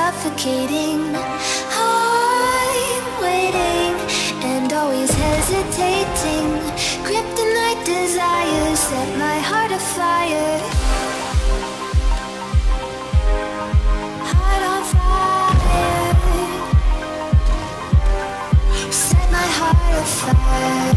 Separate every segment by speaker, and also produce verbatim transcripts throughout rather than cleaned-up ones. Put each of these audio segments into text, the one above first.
Speaker 1: suffocating. I'm waiting and always hesitating. Kryptonite desires set my heart afire. Heart on fire. Set my heart afire.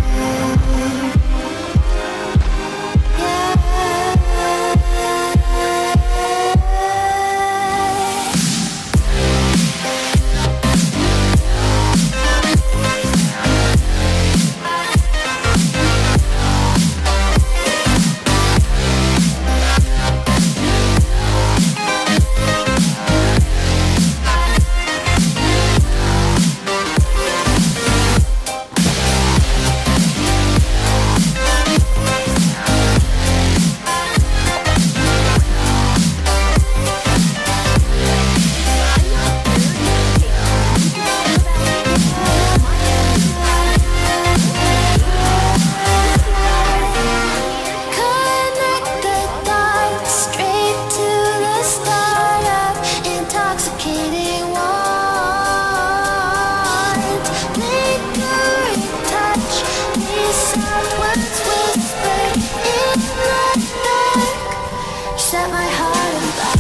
Speaker 1: Set my heart on fire.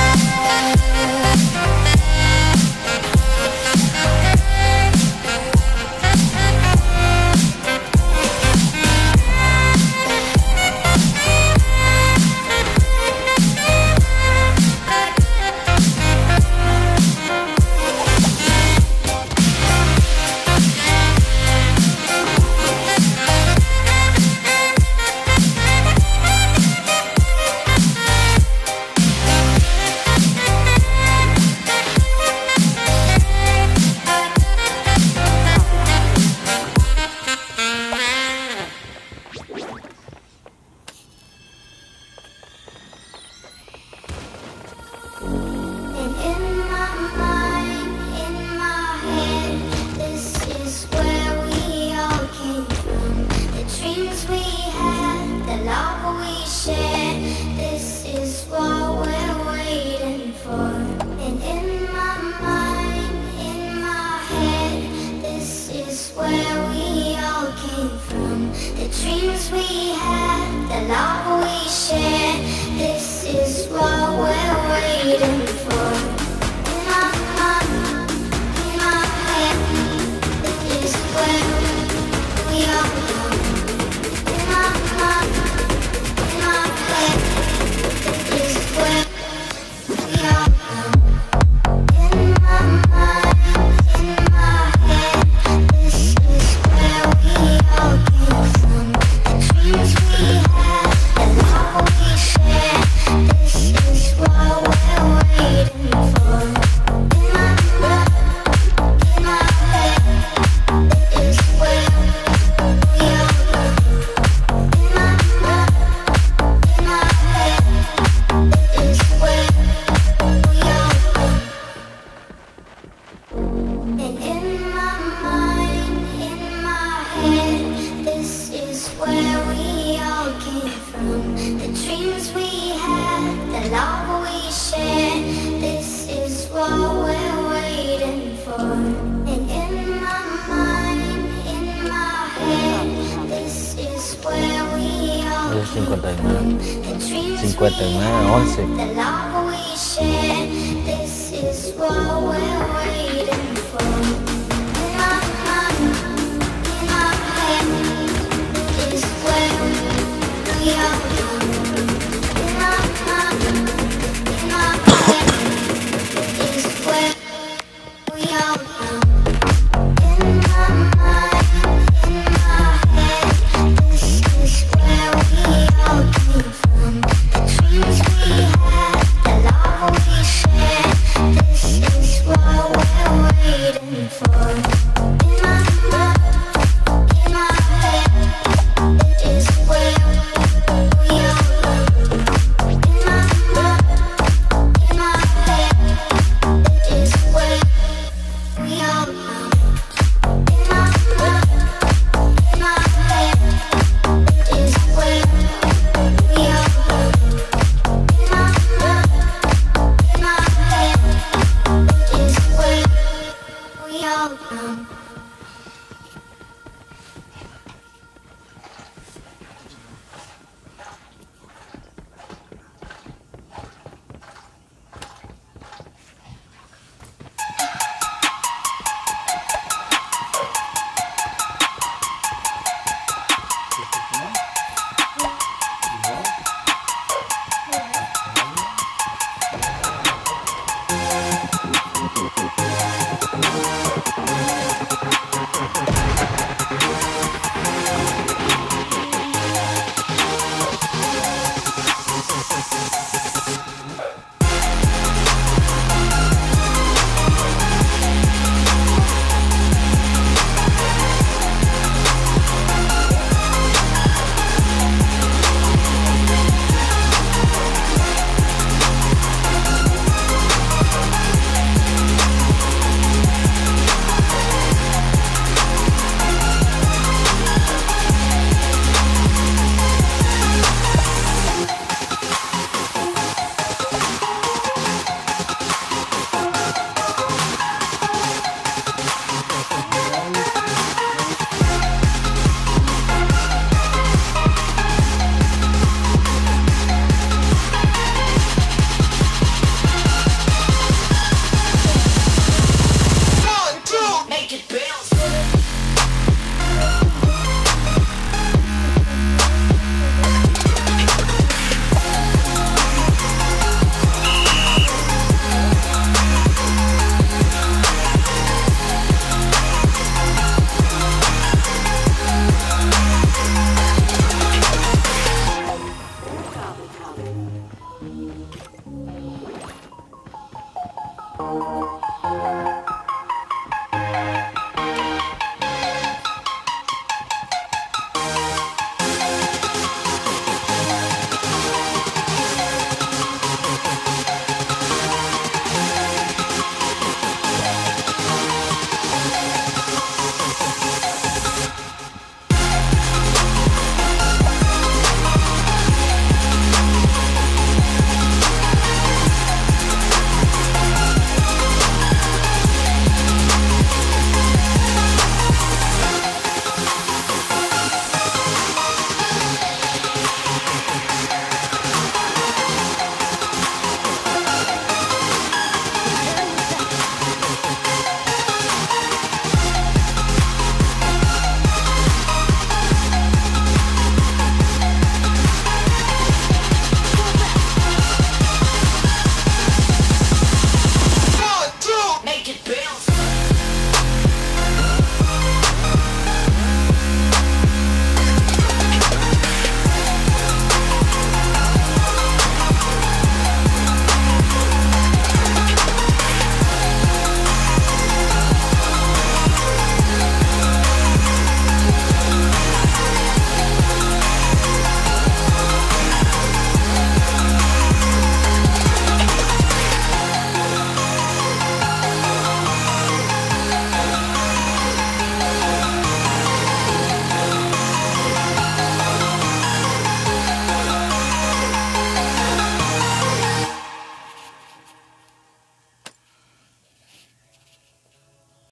Speaker 1: Dreams we had, the love we share, this is what we're waiting for. In my mind, in my head, this is where we are going. In my mind, in my head, this is where we are going. In my mind, in my head, this is where we all came from. Dreams we had, the love we share, this is what we're waiting for. In my mind, in my head, this is where we are going. In my mind, in my head, this is where we are going. And in my mind, in my head, this is where we all came from. The dreams we had, the love we share, this is what we're waiting for. And in my mind, in my head, this is where we all came from. The dreams we had, the love we share, this is what we're waiting for.